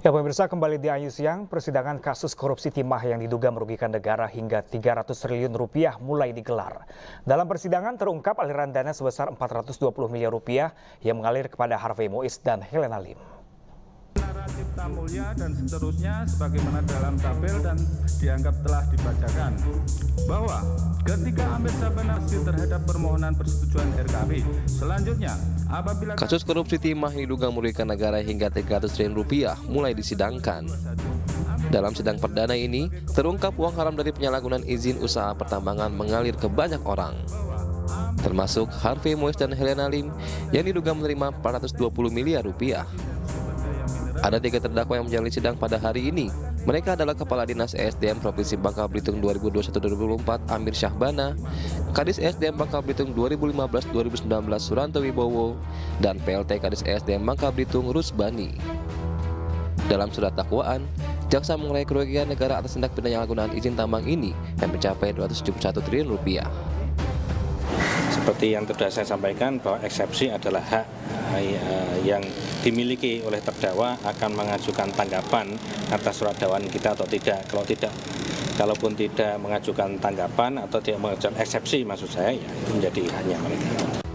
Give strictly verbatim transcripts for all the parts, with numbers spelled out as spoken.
Ya pemirsa, kembali di Ayu Siang, persidangan kasus korupsi timah yang diduga merugikan negara hingga tiga ratus triliun rupiah mulai digelar. Dalam persidangan terungkap aliran dana sebesar empat ratus dua puluh miliar rupiah yang mengalir kepada Harvey Mois dan Helena Lim. Cipta Mulia dan seterusnya sebagaimana dalam tabel dan dianggap telah dibacakan bahwa ketika Amir Sabanasi terhadap permohonan persetujuan R K P selanjutnya apabila kasus korupsi timah yang diduga merugikan negara hingga tiga ratus triliun rupiah mulai disidangkan. Dalam sidang perdana ini terungkap uang haram dari penyalahgunaan izin usaha pertambangan mengalir ke banyak orang, termasuk Harvey Mois dan Helena Lim yang diduga menerima empat ratus dua puluh miliar rupiah. Ada tiga terdakwa yang menjalani sidang pada hari ini. Mereka adalah Kepala Dinas E S D M Provinsi Bangka Belitung dua ribu dua puluh satu sampai dua ribu dua puluh empat Amir Syahbana, Kadis E S D M Bangka Belitung dua ribu lima belas sampai dua ribu sembilan belas Suranto Wibowo, dan P L T Kadis E S D M Bangka Belitung Rusbani. Dalam surat dakwaan, jaksa mengurai kerugian negara atas tindak pidana penyalahgunaan izin tambang ini yang mencapai dua ratus tujuh puluh satu triliun rupiah. Seperti yang sudah saya sampaikan bahwa eksepsi adalah hak yang dimiliki oleh terdakwa akan mengajukan tanggapan atas surat dakwaan kita atau tidak. Kalau tidak, kalaupun tidak mengajukan tanggapan atau tidak mengajukan eksepsi, maksud saya ya itu menjadi haknya mereka.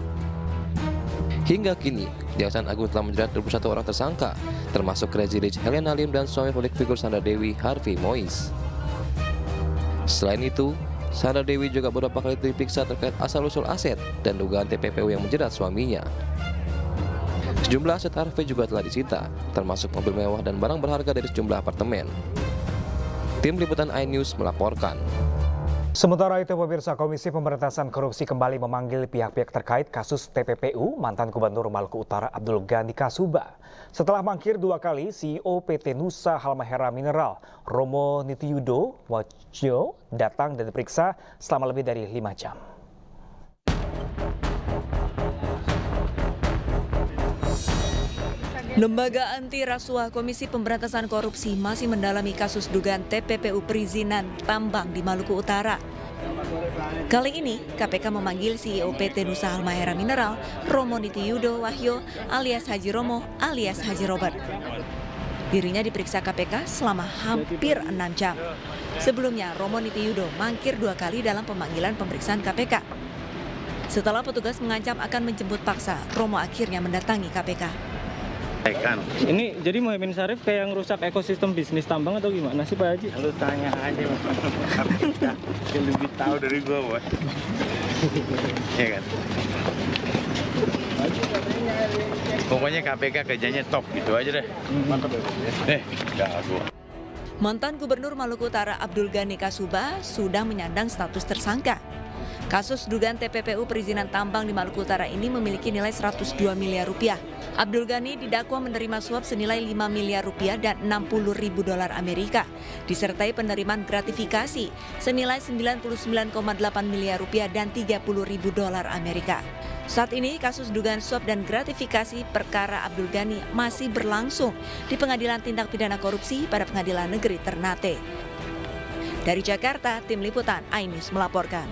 Hingga kini, Kejaksaan Agung telah menjerat dua puluh satu orang tersangka, termasuk Crazy Rich Helena Lim dan suami publik figur Sandra Dewi Harvey Mois. Selain itu, Sandra Dewi juga beberapa kali diperiksa terkait asal-usul aset dan dugaan T P P U yang menjerat suaminya. Sejumlah aset Harvey juga telah disita, termasuk mobil mewah dan barang berharga dari sejumlah apartemen. Tim Liputan iNews melaporkan. Sementara itu pemirsa, Komisi Pemberantasan Korupsi kembali memanggil pihak-pihak terkait kasus T P P U mantan Gubernur Maluku Utara Abdul Ghani Kasuba. Setelah mangkir dua kali, C E O P T Nusa Halmahera Mineral Romo Nitiyudo Wajo datang dan diperiksa selama lebih dari lima jam. Lembaga Anti Rasuah Komisi Pemberantasan Korupsi masih mendalami kasus dugaan T P P U perizinan tambang di Maluku Utara. Kali ini, K P K memanggil C E O P T Nusa Halmahera Mineral, Romo Nitiyudo Wahyo alias Haji Romo alias Haji Robert. Dirinya diperiksa K P K selama hampir enam jam. Sebelumnya, Romo Nitiyudo mangkir dua kali dalam pemanggilan pemeriksaan K P K. Setelah petugas mengancam akan menjemput paksa, Romo akhirnya mendatangi K P K. Ini jadi Muhammad Syarif kayak ngerusak ekosistem bisnis tambang atau gimana sih Pak Haji? Lu tanya aja yang lebih tahu dari gua, Bos. Ya kan? Pokoknya K P K kerjanya top gitu aja deh. Mantap. Eh, jago. Mantan Gubernur Maluku Utara Abdul Ghani Kasuba sudah menyandang status tersangka. Kasus dugaan T P P U perizinan tambang di Maluku Utara ini memiliki nilai seratus dua miliar rupiah. Abdul Ghani didakwa menerima suap senilai lima miliar rupiah dan enam puluh ribu dolar Amerika, disertai penerimaan gratifikasi senilai sembilan puluh sembilan koma delapan miliar rupiah dan tiga puluh ribu dolar Amerika. Saat ini kasus dugaan suap dan gratifikasi perkara Abdul Ghani masih berlangsung di Pengadilan Tindak Pidana Korupsi pada Pengadilan Negeri Ternate. Dari Jakarta, Tim Liputan iNews melaporkan.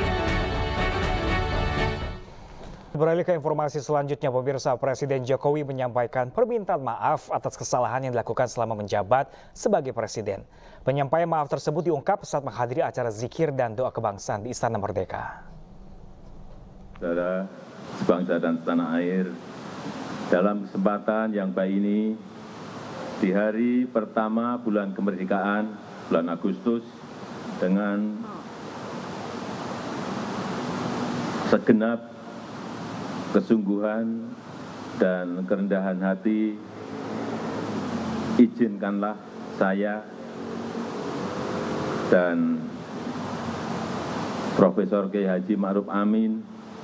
Beralih ke informasi selanjutnya, pemirsa, Presiden Jokowi menyampaikan permintaan maaf atas kesalahan yang dilakukan selama menjabat sebagai presiden. Penyampaian maaf tersebut diungkap saat menghadiri acara zikir dan doa kebangsaan di Istana Merdeka. Saudara sebangsa dan setanah air, dalam kesempatan yang baik ini, di hari pertama bulan kemerdekaan, bulan Agustus, dengan segenap kesungguhan dan kerendahan hati, izinkanlah saya dan Profesor Kiai Haji Ma'ruf Amin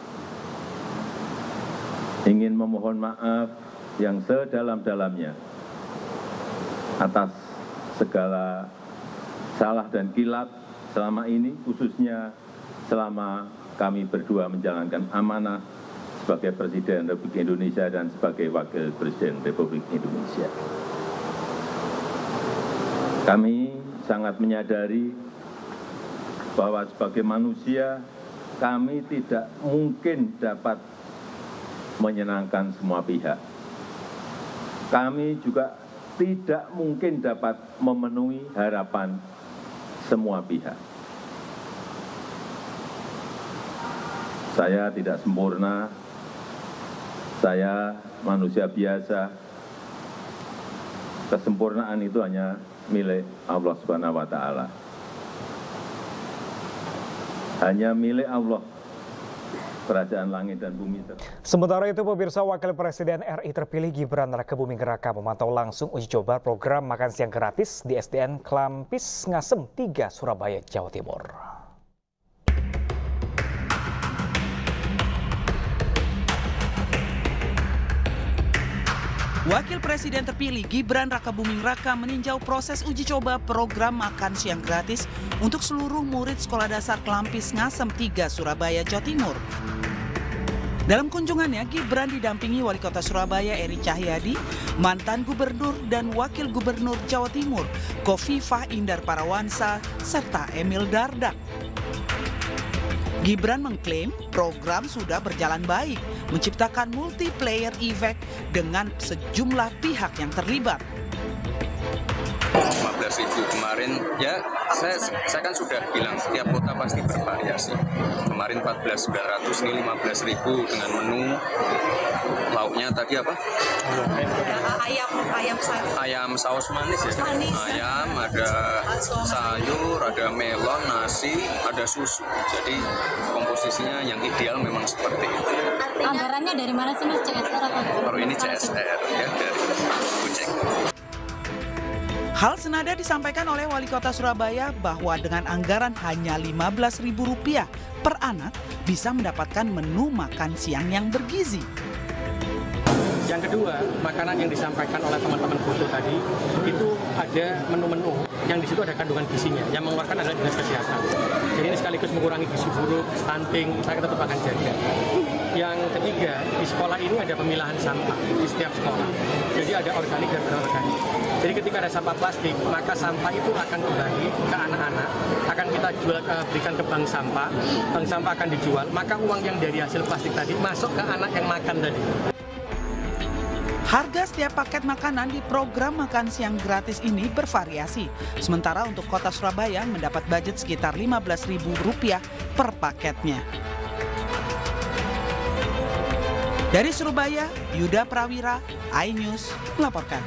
ingin memohon maaf yang sedalam-dalamnya atas segala salah dan kilap selama ini, khususnya selama kami berdua menjalankan amanah sebagai Presiden Republik Indonesia dan sebagai Wakil Presiden Republik Indonesia. Kami sangat menyadari bahwa sebagai manusia kami tidak mungkin dapat menyenangkan semua pihak. Kami juga tidak mungkin dapat memenuhi harapan semua pihak. Saya tidak sempurna, saya manusia biasa. Kesempurnaan itu hanya milik Allah Subhanahu wa Ta'ala. Hanya milik Allah, kerajaan langit dan bumi. Sementara itu, pemirsa, Wakil Presiden R I terpilih Gibran Rakebuming Raka memantau langsung uji coba program makan siang gratis di S D N Klampis Ngasem tiga, Surabaya, Jawa Timur. Wakil Presiden terpilih Gibran Rakebuming Raka meninjau proses uji coba program makan siang gratis untuk seluruh murid sekolah dasar Klampis Ngasem tiga, Surabaya, Jawa Timur. Dalam kunjungannya, Gibran didampingi Wali Kota Surabaya Eri Cahyadi, mantan Gubernur dan Wakil Gubernur Jawa Timur Khofifah Indar Parawansa, serta Emil Dardak. Gibran mengklaim program sudah berjalan baik, menciptakan multiplayer effect dengan sejumlah pihak yang terlibat. lima belas ribu kemarin, ya saya, saya kan sudah bilang setiap kota pasti bervariasi. Kemarin empat belas ribu sembilan ratus, ini lima belas ribu dengan menu lauknya tadi apa? Ayam, ayam sayur. Ayam saus manis ya? Manis. Ayam, ada sayur, ada melon, nasi, ada susu. Jadi komposisinya yang ideal memang seperti itu. Anggarannya dari mana sih Mas? C S R atau? Kalau ini C S R ya, dari Gojek. Hal senada disampaikan oleh Wali Kota Surabaya bahwa dengan anggaran hanya lima belas ribu rupiah per anak bisa mendapatkan menu makan siang yang bergizi. Yang kedua, makanan yang disampaikan oleh teman-teman foto tadi itu ada menu-menu yang di situ ada kandungan gizinya. Yang mengeluarkan adalah dinas kesehatan. Jadi ini sekaligus mengurangi gizi buruk, stunting, kita tetap akan jaga. Yang ketiga, di sekolah ini ada pemilahan sampah di setiap sekolah. Jadi ada organik dan anorganik. Jadi ketika ada sampah plastik, maka sampah itu akan kembali ke anak-anak, akan kita jual, berikan ke bank sampah, bank sampah akan dijual, maka uang yang dari hasil plastik tadi masuk ke anak yang makan tadi. Harga setiap paket makanan di program makan siang gratis ini bervariasi. Sementara untuk Kota Surabaya mendapat budget sekitar lima belas ribu rupiah per paketnya. Dari Surabaya, Yuda Prawira, iNews melaporkan.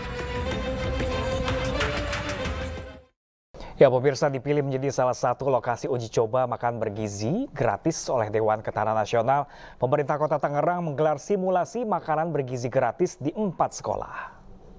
Ya, pemirsa, dipilih menjadi salah satu lokasi uji coba makan bergizi gratis oleh Dewan Ketahanan Nasional. Pemerintah Kota Tangerang menggelar simulasi makanan bergizi gratis di empat sekolah.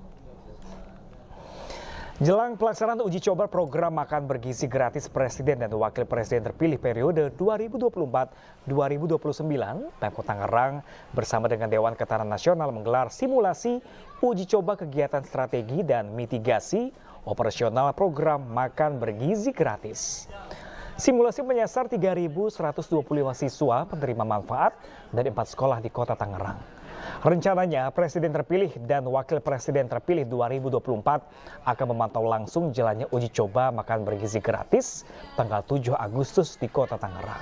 Jelang pelaksanaan uji coba program makan bergizi gratis Presiden dan Wakil Presiden terpilih periode dua ribu dua puluh empat sampai dua ribu dua puluh sembilan, Pemkot Tangerang bersama dengan Dewan Ketahanan Nasional menggelar simulasi uji coba kegiatan strategi dan mitigasi operasional program makan bergizi gratis. Simulasi menyasar tiga ribu seratus dua puluh lima siswa penerima manfaat dari empat sekolah di Kota Tangerang. Rencananya Presiden terpilih dan Wakil Presiden terpilih dua ribu dua puluh empat akan memantau langsung jalannya uji coba makan bergizi gratis tanggal tujuh Agustus di Kota Tangerang.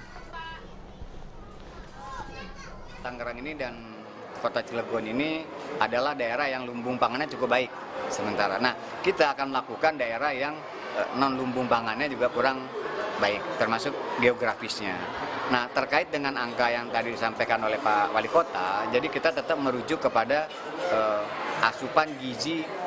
Tangerang ini dan Kota Cilegon ini adalah daerah yang lumbung pangannya cukup baik sementara. Nah, kita akan melakukan daerah yang non lumbung pangannya juga kurang baik, termasuk geografisnya. Nah, terkait dengan angka yang tadi disampaikan oleh Pak Wali Kota, jadi kita tetap merujuk kepada uh, asupan gizi